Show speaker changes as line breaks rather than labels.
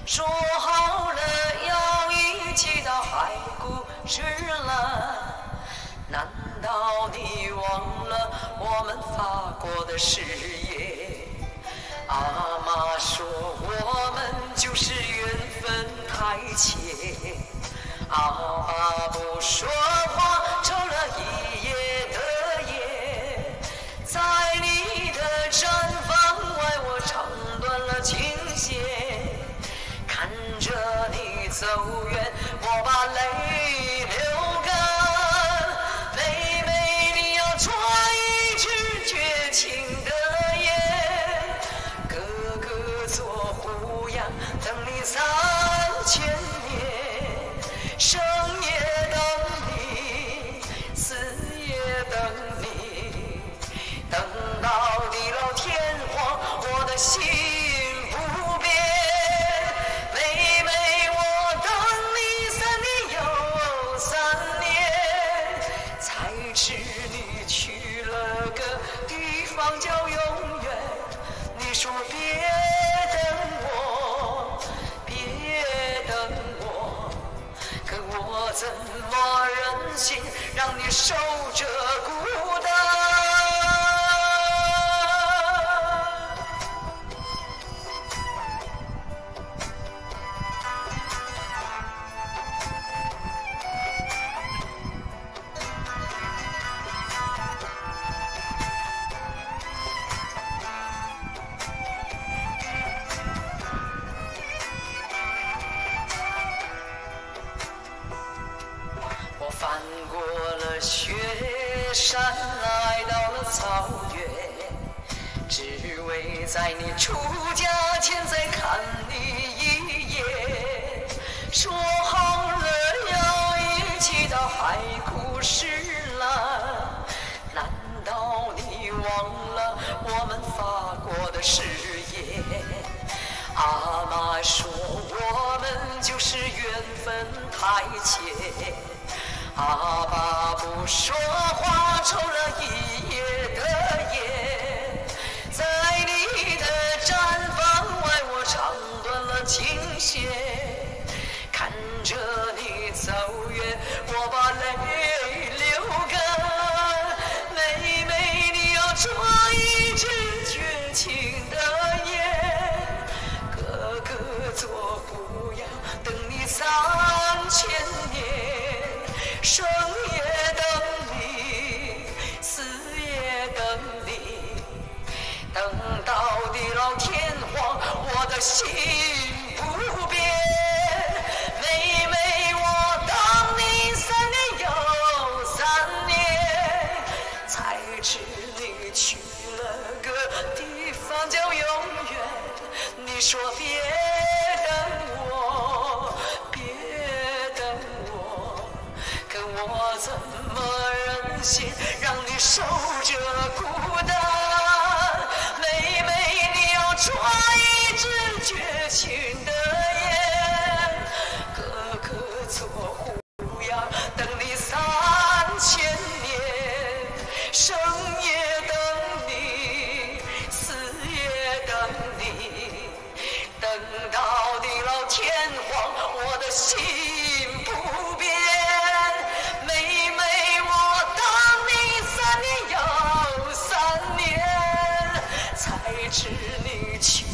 说好了要一起到海枯石烂，难道你忘了我们发过的誓言？阿妈说我们就是缘分太浅，阿爸不说话抽了一夜的烟，在你的毡房外我唱断了琴弦，看着你走远我把泪流干，妹妹你要抓一支绝情的烟，哥哥做胡杨等你3000年，生也等你，死也等你，等到地老天荒我的心不变，妹妹我等你3年又3年，才知你去了个地方叫永远，你说别等我，别等我，可我怎么忍心让你受着孤单？我翻过了雪山，来到了草原，只为在你出家前再看你一眼。说好了要一起到海枯石烂，难道你忘了我们发过的誓言？阿妈说我们就是缘分太浅，阿爸不说话抽了一夜的烟，在你的毡房外我唱断了琴弦，看着你走远我把泪流干，妹妹你要抓一支绝情的烟，哥哥做胡杨等你3000年，生也等你，死也等你，等到地老天荒我的心不变，妹妹我等你3年又3年，才知你去了个地方叫永远，你说别等我，别等我，可我怎么忍心让你受着孤单？妹妹你要抓一支绝情的烟，哥哥做胡杨等你3000年，生也等你，死也等你，等到地老天荒我的心不变，妹妹我等你3年又3年，才知你去